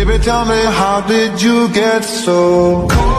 Baby, tell me, how did you get so cold?